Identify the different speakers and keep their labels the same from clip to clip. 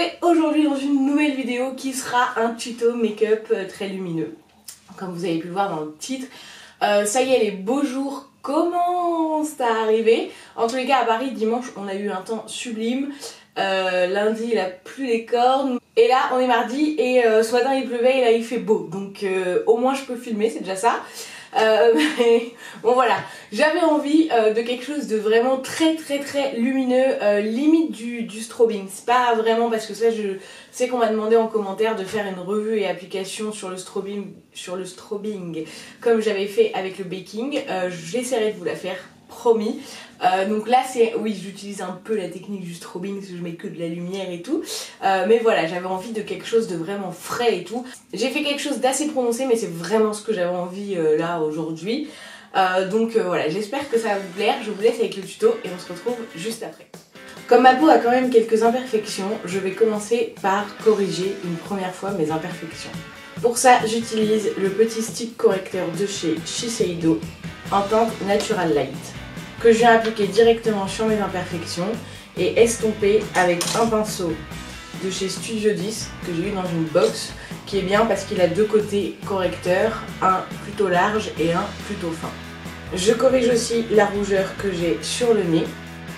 Speaker 1: retrouver aujourd'hui dans une nouvelle vidéo qui sera un tuto make-up très lumineux. Comme vous avez pu le voir dans le titre, ça y est, les beaux jours commencent à arriver. En tous les cas, à Paris, dimanche, on a eu un temps sublime. Lundi, il a plu les cornes. Et là, on est mardi et ce matin, il pleuvait et là, il fait beau. Donc au moins, je peux filmer, c'est déjà ça. Mais bon voilà, j'avais envie de quelque chose de vraiment très lumineux, limite du strobing. C'est pas vraiment parce que ça, je sais qu'on m'a demandé en commentaire de faire une revue et application sur le strobing comme j'avais fait avec le baking. J'essaierai de vous la faire, promis. Donc là c'est, oui, j'utilise un peu la technique du strobing parce que je mets que de la lumière et tout, mais voilà, j'avais envie de quelque chose de vraiment frais et tout. J'ai fait quelque chose d'assez prononcé, mais c'est vraiment ce que j'avais envie là aujourd'hui. Donc voilà, j'espère que ça va vous plaire. Je vous laisse avec le tuto et on se retrouve juste après. Comme ma peau a quand même quelques imperfections, je vais commencer par corriger une première fois mes imperfections. Pour ça, j'utilise le petit stick correcteur de chez Shiseido en teinte Natural Light, que je viens appliquer directement sur mes imperfections et estomper avec un pinceau de chez Studio 10 que j'ai eu dans une box, qui est bien parce qu'il a deux côtés correcteurs, un plutôt large et un plutôt fin. Je corrige aussi la rougeur que j'ai sur le nez.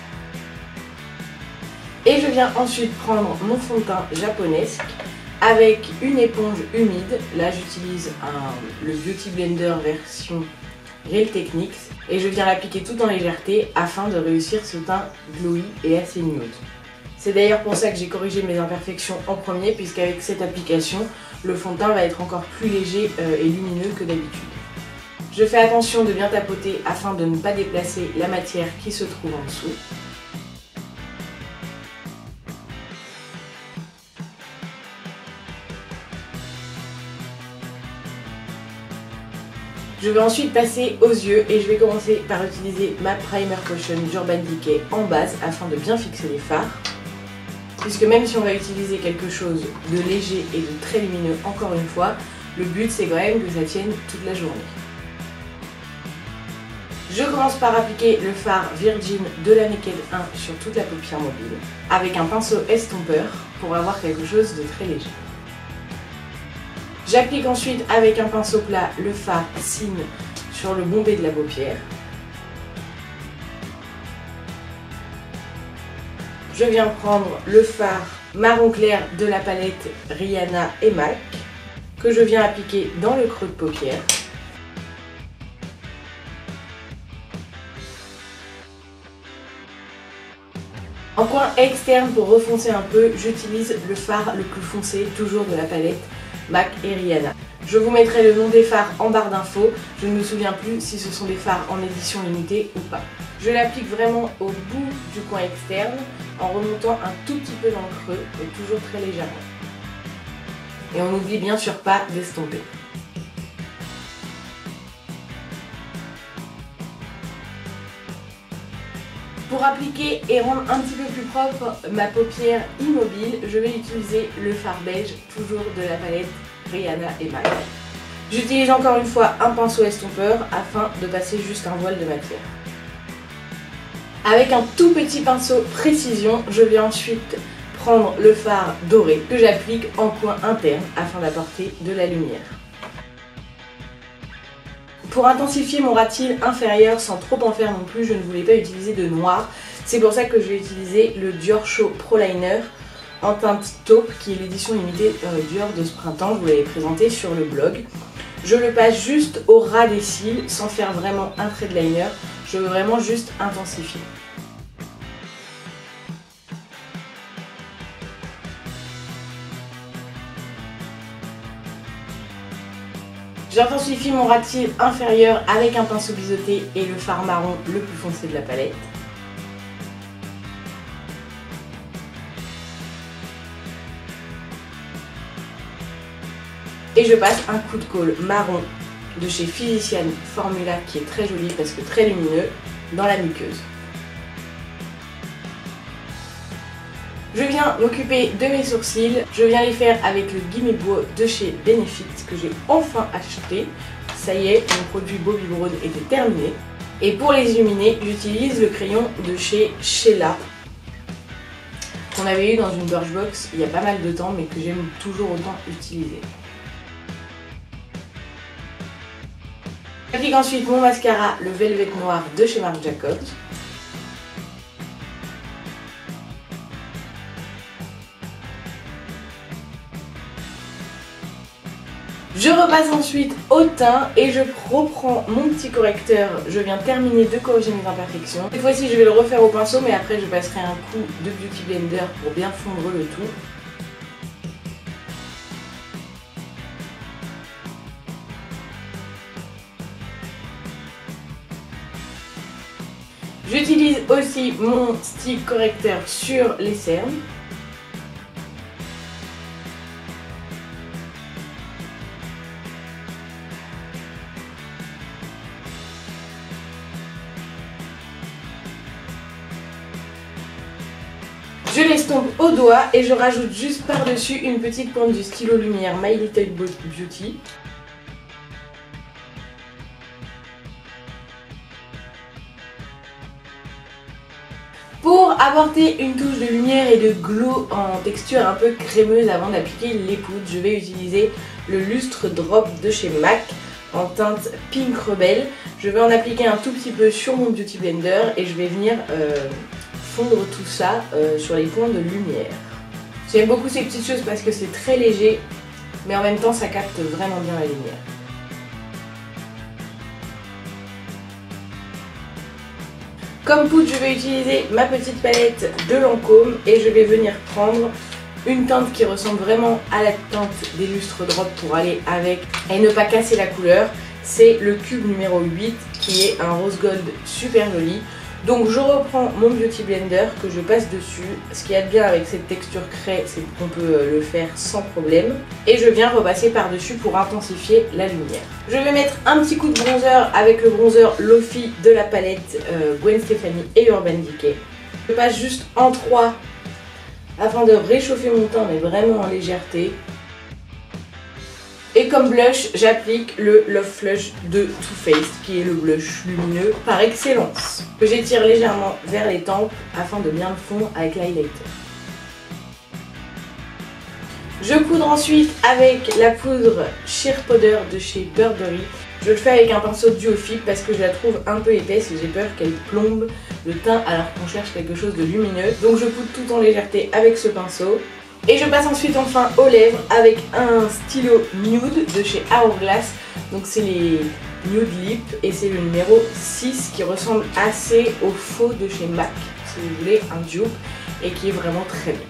Speaker 1: Et je viens ensuite prendre mon fond de teint japonesque avec une éponge humide. Là j'utilise le Beauty Blender version Real Techniques et je viens l'appliquer tout en légèreté afin de réussir ce teint glowy et assez nude. C'est d'ailleurs pour ça que j'ai corrigé mes imperfections en premier, puisqu'avec cette application, le fond de teint va être encore plus léger et lumineux que d'habitude. Je fais attention de bien tapoter afin de ne pas déplacer la matière qui se trouve en dessous. Je vais ensuite passer aux yeux et je vais commencer par utiliser ma Primer Potion d'Urban Decay en base afin de bien fixer les fards. Puisque même si on va utiliser quelque chose de léger et de très lumineux, encore une fois, le but c'est quand même que ça tienne toute la journée. Je commence par appliquer le fard Virgin de la Naked 1 sur toute la paupière mobile avec un pinceau estompeur pour avoir quelque chose de très léger. J'applique ensuite avec un pinceau plat le fard Cine sur le bombé de la paupière. Je viens prendre le fard marron clair de la palette Rihanna et MAC que je viens appliquer dans le creux de paupière. En coin externe, pour refoncer un peu, j'utilise le fard le plus foncé, toujours de la palette MAC et Rihanna. Je vous mettrai le nom des fards en barre d'infos. Je ne me souviens plus si ce sont des fards en édition limitée ou pas. Je l'applique vraiment au bout du coin externe en remontant un tout petit peu dans le creux, mais toujours très légèrement. Et on n'oublie bien sûr pas d'estomper. Pour appliquer et rendre un petit peu plus propre ma paupière immobile, je vais utiliser le fard beige, toujours de la palette Rihanna et MAC. J'utilise encore une fois un pinceau estompeur afin de passer juste un voile de matière. Avec un tout petit pinceau précision, je vais ensuite prendre le fard doré que j'applique en coin interne afin d'apporter de la lumière. Pour intensifier mon ras de cils inférieur sans trop en faire non plus, je ne voulais pas utiliser de noir. C'est pour ça que je vais utiliser le Dior Show Pro Liner en teinte taupe, qui est l'édition limitée Dior de ce printemps. Je vous l'avais présenté sur le blog. Je le passe juste au ras des cils sans faire vraiment un trait de liner. Je veux vraiment juste intensifier. J'intensifie mon ras de cils inférieur avec un pinceau biseauté et le fard marron le plus foncé de la palette. Et je passe un coup de colle marron de chez Physician Formula qui est très joli parce que très lumineux dans la muqueuse. Je viens m'occuper de mes sourcils. Je viens les faire avec le Gimme Brow de chez Benefit que j'ai enfin acheté. Ça y est, mon produit Bobbi Brown était terminé. Et pour les illuminer, j'utilise le crayon de chez Sheila qu'on avait eu dans une Birchbox il y a pas mal de temps mais que j'aime toujours autant utiliser. J'applique ensuite mon mascara, le Velvet Noir de chez Marc Jacobs. Je repasse ensuite au teint et je reprends mon petit correcteur. Je viens terminer de corriger mes imperfections. Cette fois-ci, je vais le refaire au pinceau, mais après, je passerai un coup de Beauty Blender pour bien fondre le tout. J'utilise aussi mon stick correcteur sur les cernes. Je l'estompe au doigt et je rajoute juste par-dessus une petite pointe du stylo lumière My Little Beauty. Pour apporter une touche de lumière et de glow en texture un peu crémeuse avant d'appliquer les poudres, je vais utiliser le Lustre Drop de chez MAC en teinte Pink Rebelle. Je vais en appliquer un tout petit peu sur mon Beauty Blender et je vais venir fondre tout ça sur les points de lumière. J'aime beaucoup ces petites choses parce que c'est très léger, mais en même temps ça capte vraiment bien la lumière. Comme poudre, je vais utiliser ma petite palette de Lancôme et je vais venir prendre une teinte qui ressemble vraiment à la teinte des Lustre Drop pour aller avec et ne pas casser la couleur. C'est le cube numéro 8 qui est un rose gold super joli. Donc je reprends mon Beauty Blender que je passe dessus. Ce qu'il y a de bien avec cette texture craie, c'est qu'on peut le faire sans problème. Et je viens repasser par-dessus pour intensifier la lumière. Je vais mettre un petit coup de bronzer avec le bronzer Lofi de la palette Gwen Stefani et Urban Decay. Je passe juste en 3 afin de réchauffer mon teint mais vraiment en légèreté. Et comme blush, j'applique le Love Flush de Too Faced, qui est le blush lumineux par excellence, que j'étire légèrement vers les tempes afin de bien le fondre avec l'highlighter. Je poudre ensuite avec la poudre Sheer Powder de chez Burberry. Je le fais avec un pinceau Duofil parce que je la trouve un peu épaisse et j'ai peur qu'elle plombe le teint alors qu'on cherche quelque chose de lumineux. Donc je poudre tout en légèreté avec ce pinceau. Et je passe ensuite enfin aux lèvres avec un stylo nude de chez Hourglass. Donc c'est les Nude Lip et c'est le numéro 6 qui ressemble assez au faux de chez MAC, si vous voulez, un dupe, et qui est vraiment très bien.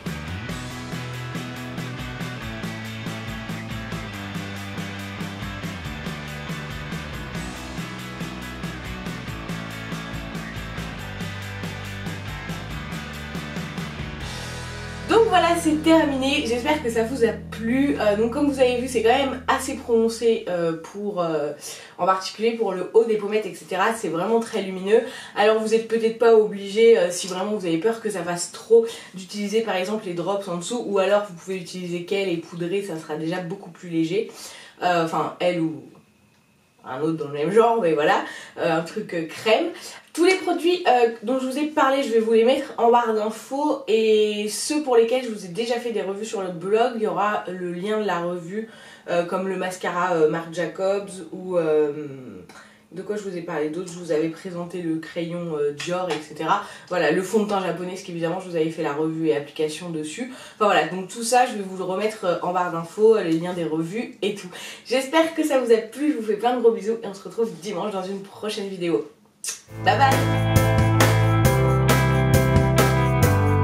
Speaker 1: Donc voilà, c'est terminé, j'espère que ça vous a plu. Donc comme vous avez vu, c'est quand même assez prononcé en particulier pour le haut des pommettes, etc. C'est vraiment très lumineux. Alors vous n'êtes peut-être pas obligé, si vraiment vous avez peur que ça fasse trop, d'utiliser par exemple les drops en dessous, ou alors vous pouvez utiliser qu'elle et poudrer, ça sera déjà beaucoup plus léger. Enfin, elle ou un autre dans le même genre, mais voilà, un truc crème. Tous les produits dont je vous ai parlé, je vais vous les mettre en barre d'infos, et ceux pour lesquels je vous ai déjà fait des revues sur notre blog, il y aura le lien de la revue, comme le mascara Marc Jacobs, ou de quoi je vous ai parlé d'autres, je vous avais présenté le crayon Dior, etc. Voilà, le fond de teint japonais, ce qu'évidemment je vous avais fait la revue et application dessus. Enfin voilà, donc tout ça, je vais vous le remettre en barre d'infos, les liens des revues et tout. J'espère que ça vous a plu, je vous fais plein de gros bisous et on se retrouve dimanche dans une prochaine vidéo. Bye bye!